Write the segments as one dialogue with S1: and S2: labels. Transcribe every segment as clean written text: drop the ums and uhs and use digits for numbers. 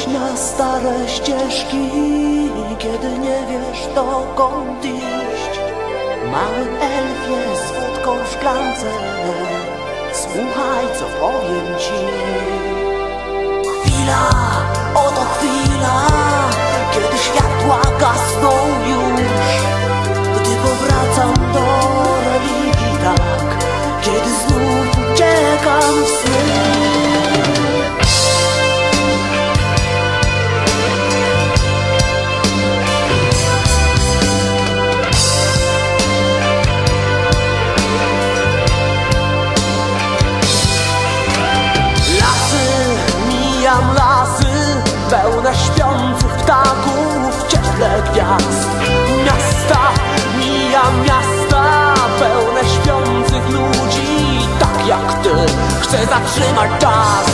S1: Wyjść na stare ścieżki, kiedy nie wiesz dokąd iść. Mały elfie z wódką w szklance, słuchaj, co powiem ci. Chwila, oto chwila, kiedy światła gasną już, gdy powracam do religii, tak, kiedy znów uciekam w sny. Lasy pełne śpiących ptaków w cieple gwiazd. Miasta, mijam miasta pełne śpiących ludzi, tak jak ty, chcę zatrzymać czas.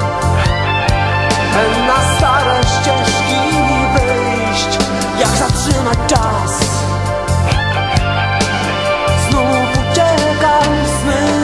S1: Na stare ścieżki wyjść, jak zatrzymać czas. Znów uciekam w sny.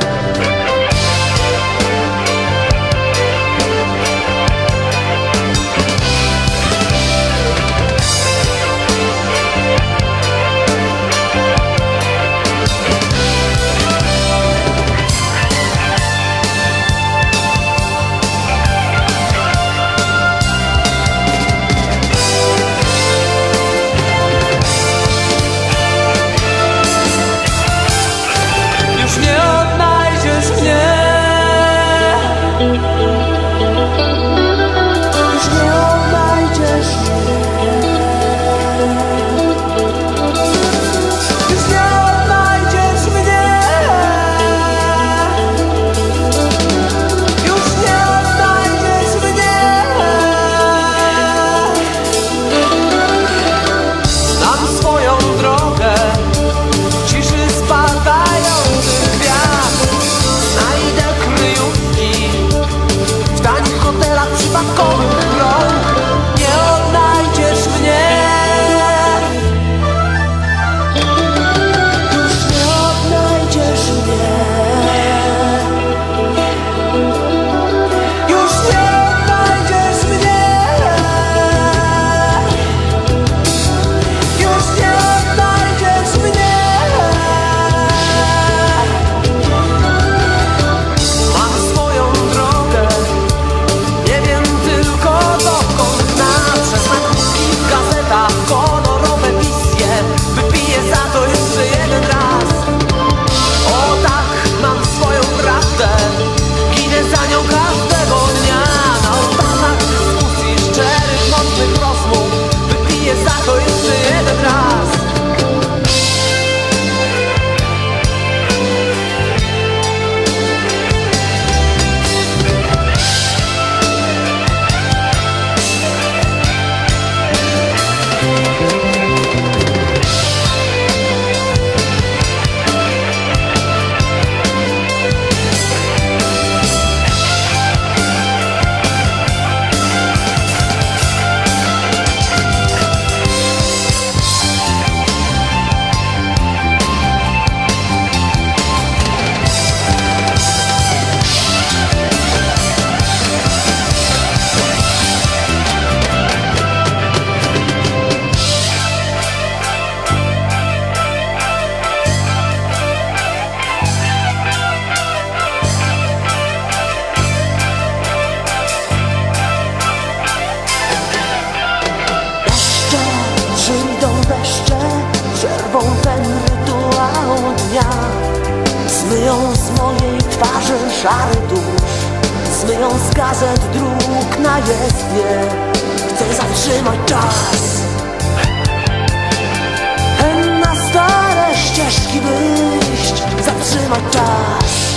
S1: Zmyją z mojej twarzy szary tusz, zmyją z gazet dróg na jezdnię. Chcę zatrzymać czas, na stare ścieżki wyjść, zatrzymać czas.